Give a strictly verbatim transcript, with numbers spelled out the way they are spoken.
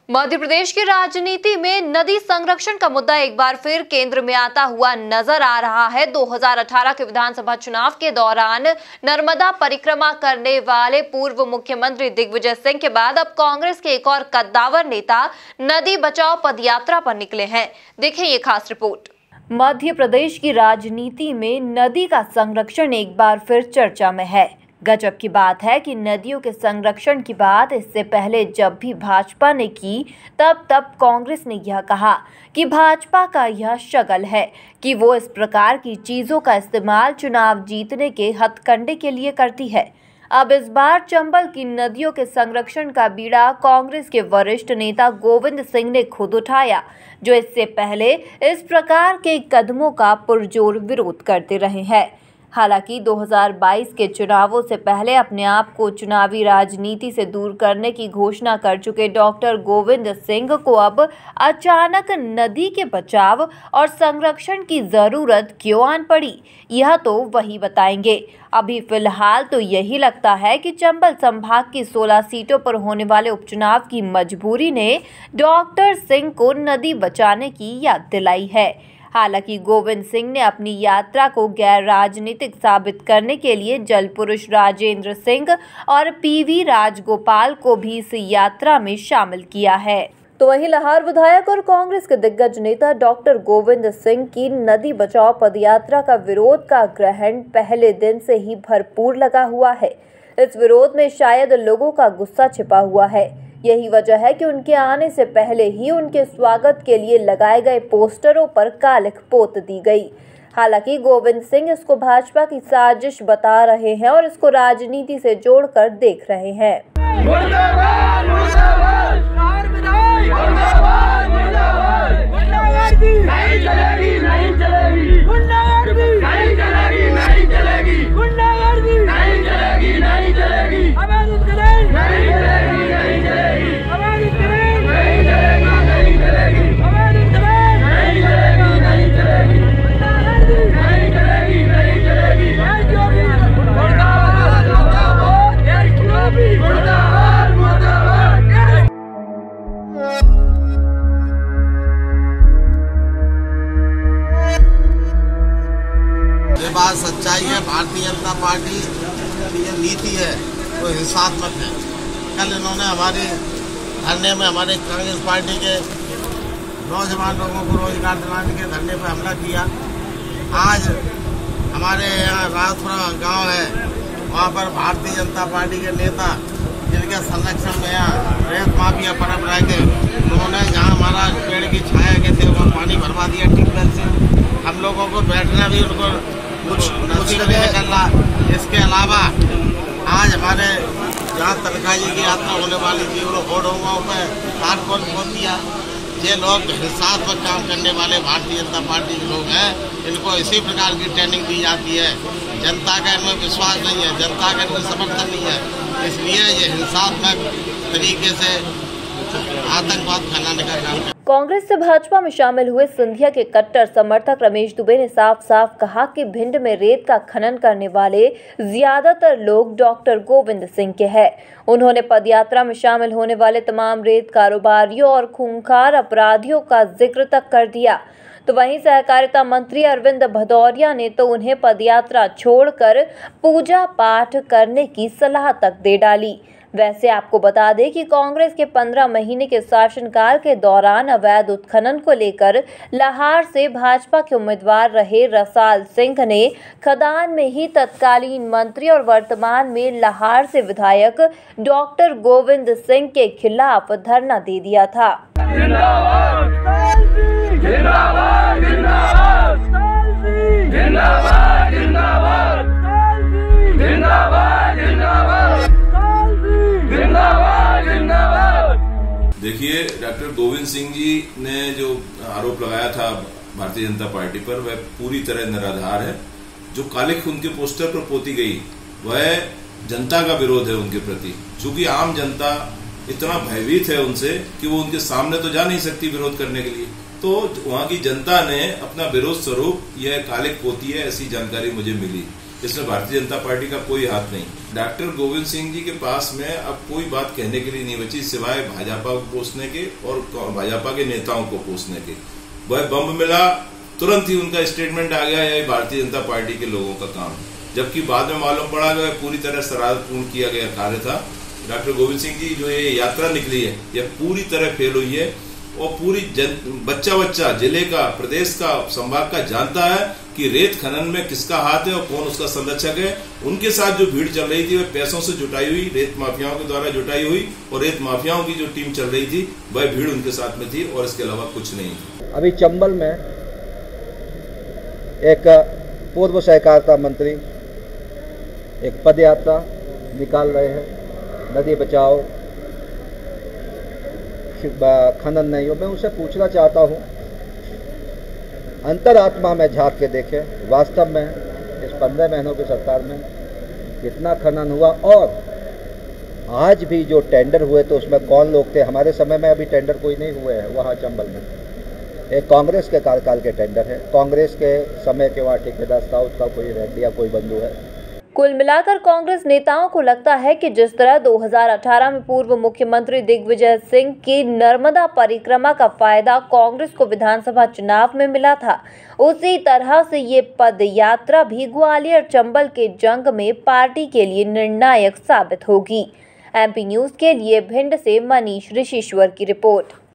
मध्य प्रदेश की राजनीति में नदी संरक्षण का मुद्दा एक बार फिर केंद्र में आता हुआ नजर आ रहा है। दो हज़ार अठारह के विधानसभा चुनाव के दौरान नर्मदा परिक्रमा करने वाले पूर्व मुख्यमंत्री दिग्विजय सिंह के बाद अब कांग्रेस के एक और कद्दावर नेता नदी बचाओ पदयात्रा पर निकले हैं। देखें ये खास रिपोर्ट। मध्य प्रदेश की राजनीति में नदी का संरक्षण एक बार फिर चर्चा में है। गजब की बात है कि नदियों के संरक्षण की बात इससे पहले जब भी भाजपा ने की तब तब कांग्रेस ने यह कहा कि भाजपा का यह शगल है कि वो इस प्रकार की चीजों का इस्तेमाल चुनाव जीतने के हथकंडे के लिए करती है। अब इस बार चंबल की नदियों के संरक्षण का बीड़ा कांग्रेस के वरिष्ठ नेता गोविंद सिंह ने खुद उठाया, जो इससे पहले इस प्रकार के कदमों का पुरजोर विरोध करते रहे हैं। हालांकि दो हज़ार बाईस के चुनावों से पहले अपने आप को चुनावी राजनीति से दूर करने की घोषणा कर चुके डॉक्टर गोविंद सिंह को अब अचानक नदी के बचाव और संरक्षण की जरूरत क्यों आन पड़ी, यह तो वही बताएंगे। अभी फिलहाल तो यही लगता है कि चंबल संभाग की सोलह सीटों पर होने वाले उपचुनाव की मजबूरी ने डॉक्टर सिंह को नदी बचाने की याद दिलाई है। हालांकि गोविंद सिंह ने अपनी यात्रा को गैर राजनीतिक साबित करने के लिए जल पुरुष राजेंद्र सिंह और पीवी राजगोपाल को भी इस यात्रा में शामिल किया है। तो वहीं लाहौर विधायक और कांग्रेस के दिग्गज नेता डॉक्टर गोविंद सिंह की नदी बचाओ पदयात्रा का विरोध का ग्रहण पहले दिन से ही भरपूर लगा हुआ है। इस विरोध में शायद लोगों का गुस्सा छिपा हुआ है। यही वजह है कि उनके आने से पहले ही उनके स्वागत के लिए लगाए गए पोस्टरों पर कालिख पोत दी गई। हालांकि गोविंद सिंह इसको भाजपा की साजिश बता रहे हैं और इसको राजनीति से जोड़कर देख रहे हैं। ये बात सच्चाई है। भारतीय जनता पार्टी की ये नीति है वो हिंसात्मक है। कल इन्होंने हमारे धरने में हमारे कांग्रेस पार्टी के नौजवान लोगों को रोजगार दिलाने के धरने पर हमला किया। आज हमारे यहाँ राजपुरा गांव है, वहाँ पर भारतीय जनता पार्टी के नेता जिनके संरक्षण में यहाँ रेत माफिया पनप रहे थे, उन्होंने जहाँ हमारा पेड़ की छाया के थे वहाँ पानी भरवा दिया ट्यूबवेल से। हम लोगों को बैठना भी उनको कुछ नसीब नहीं निकल रहा। इसके अलावा आज हमारे जहाँ तनखाही की यात्रा होने वाली थी उन होड़ों पर कारकोल खोल दिया। ये लोग हिंसात्मक काम करने वाले भारतीय जनता पार्टी के लोग हैं, इनको इसी प्रकार की ट्रेनिंग दी जाती है। जनता का इनमें विश्वास नहीं है, जनता का इनमें समर्थन नहीं है, इसलिए ये हिंसात्मक तरीके से आतंकवाद फैलाने का काम है। कांग्रेस से भाजपा में शामिल हुए सिंधिया के कट्टर समर्थक रमेश दुबे ने साफ साफ कहा कि भिंड में रेत का खनन करने वाले ज्यादातर लोग डॉक्टर गोविंद सिंह के हैं। उन्होंने पदयात्रा में शामिल होने वाले तमाम रेत कारोबारियों और खूंखार अपराधियों का जिक्र तक कर दिया। तो वहीं सहकारिता मंत्री अरविंद भदौरिया ने तो उन्हें पदयात्रा छोड़कर पूजा पाठ करने की सलाह तक दे डाली। वैसे आपको बता दें कि कांग्रेस के पंद्रह महीने के शासनकाल के दौरान अवैध उत्खनन को लेकर लाहौर से भाजपा के उम्मीदवार रहे रसाल सिंह ने खदान में ही तत्कालीन मंत्री और वर्तमान में लाहौर से विधायक डॉक्टर गोविंद सिंह के खिलाफ धरना दे दिया था। जिंदाबाद, जिंदाबाद, जिंदाबाद, जिंदाबाद, जिंदाबाद, जिंदाबाद, जिंदाबाद, जिंदाबाद, जिंदाबाद। देखिए, डॉक्टर गोविंद सिंह जी ने जो आरोप लगाया था भारतीय जनता पार्टी पर वह पूरी तरह निराधार है। जो कालिख उनके पोस्टर पर पोती गई वह जनता का विरोध है उनके प्रति, चूंकि आम जनता इतना भयभीत है उनसे कि वो उनके सामने तो जा नहीं सकती विरोध करने के लिए। तो वहां की जनता ने अपना विरोध स्वरूप यह कालिख पोती है, ऐसी जानकारी मुझे मिली। इसमें भारतीय जनता पार्टी का कोई हाथ नहीं। डॉक्टर गोविंद सिंह जी के पास में अब कोई बात कहने के लिए नहीं बची सिवाय भाजपा को कोसने के और भाजपा के नेताओं को कोसने के। वह बम मिला तुरंत ही उनका स्टेटमेंट आ गया, यह भारतीय जनता पार्टी के लोगों का काम, जबकि बाद में मालूम पड़ा जो है पूरी तरह शरारतपूर्ण किया गया कार्य था। डॉक्टर गोविंद सिंह जी जो ये यात्रा निकली है यह पूरी तरह फेल हुई है और पूरी जन बच्चा बच्चा जिले का, प्रदेश का, संभाग का जानता है कि रेत खनन में किसका हाथ है और कौन उसका संरक्षक है। उनके साथ जो भीड़ चल रही थी वह पैसों से जुटाई हुई, रेत माफियाओं के द्वारा जुटाई हुई, और रेत माफियाओं की जो टीम चल रही थी वह भीड़ उनके साथ में थी और इसके अलावा कुछ नहीं थी। अभी चंबल में एक पूर्व सहकारिता मंत्री एक पद यात्रा निकाल रहे हैं, नदी बचाओ, खनन नहीं हो। मैं उनसे पूछना चाहता हूं, अंतरात्मा में झांक के देखें, वास्तव में इस पंद्रह महीनों की सरकार में कितना खनन हुआ, और आज भी जो टेंडर हुए तो उसमें कौन लोग थे। हमारे समय में अभी टेंडर कोई नहीं हुए हैं वहाँ चंबल में, एक कांग्रेस के कार्यकाल के टेंडर है, कांग्रेस के समय के वहाँ ठेकेदार था, उसका कोई रेड्डी या कोई बंधु है। कुल मिलाकर कांग्रेस नेताओं को लगता है कि जिस तरह दो हज़ार अठारह में पूर्व मुख्यमंत्री दिग्विजय सिंह की नर्मदा परिक्रमा का फायदा कांग्रेस को विधानसभा चुनाव में मिला था, उसी तरह से ये पद यात्रा भी ग्वालियर चंबल के जंग में पार्टी के लिए निर्णायक साबित होगी। एमपी न्यूज के लिए भिंड से मनीष ऋषिश्वर की रिपोर्ट।